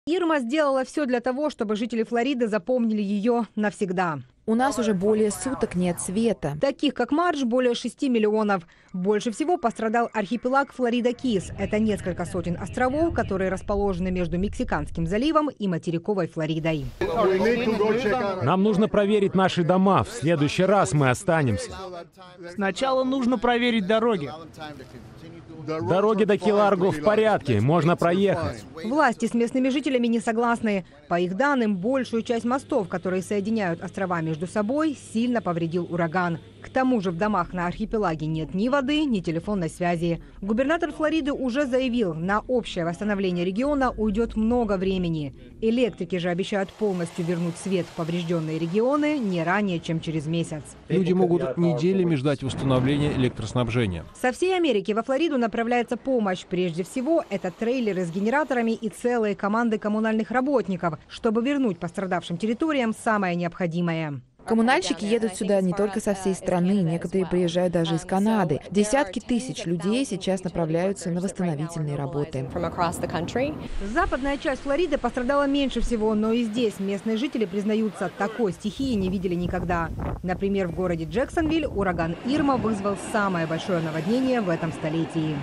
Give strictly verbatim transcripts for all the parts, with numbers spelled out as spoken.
Ирма сделала все для того, чтобы жители Флориды запомнили ее навсегда. У нас уже более суток нет света. Таких, как Мардж, более шести миллионов. Больше всего пострадал архипелаг Флорида-Кис. Это несколько сотен островов, которые расположены между Мексиканским заливом и материковой Флоридой. Нам нужно проверить наши дома. В следующий раз мы останемся. Сначала нужно проверить дороги. Дороги до Ки-Ларго в порядке, можно проехать. Власти с местными жителями не согласны. По их данным, большую часть мостов, которые соединяют острова между собой, сильно повредил ураган. К тому же в домах на архипелаге нет ни воды, ни телефонной связи. Губернатор Флориды уже заявил, на общее восстановление региона уйдет много времени. Электрики же обещают полностью вернуть свет в поврежденные регионы не ранее, чем через месяц. Люди могут неделями ждать восстановления электроснабжения. Со всей Америки во Флориду направляется помощь. Прежде всего, это трейлеры с генераторами и целые команды коммунальных работников, чтобы вернуть пострадавшим территориям самое необходимое. Коммунальщики едут сюда не только со всей страны, некоторые приезжают даже из Канады. Десятки тысяч людей сейчас направляются на восстановительные работы. Западная часть Флориды пострадала меньше всего, но и здесь местные жители признаются, такой стихии не видели никогда. Например, в городе Джексонвиль ураган Ирма вызвал самое большое наводнение в этом столетии.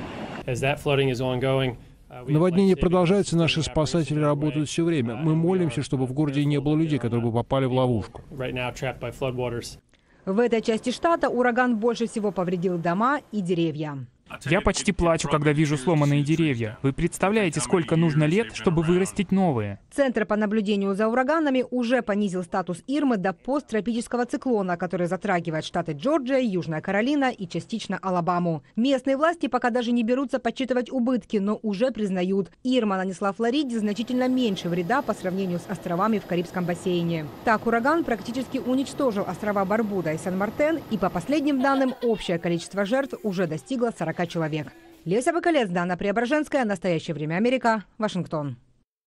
Наводнения продолжаются, наши спасатели работают все время. Мы молимся, чтобы в городе не было людей, которые бы попали в ловушку. В этой части штата ураган больше всего повредил дома и деревья. Я почти плачу, когда вижу сломанные деревья. Вы представляете, сколько нужно лет, чтобы вырастить новые? Центр по наблюдению за ураганами уже понизил статус Ирмы до посттропического циклона, который затрагивает штаты Джорджия, Южная Каролина и частично Алабаму. Местные власти пока даже не берутся подсчитывать убытки, но уже признают, Ирма нанесла Флориде значительно меньше вреда по сравнению с островами в Карибском бассейне. Так, ураган практически уничтожил острова Барбуда и Сан-Мартен, и по последним данным, общее количество жертв уже достигло сорока человек. Леся Бакалец, Дана Преображенская. Настоящее время Америка. Вашингтон.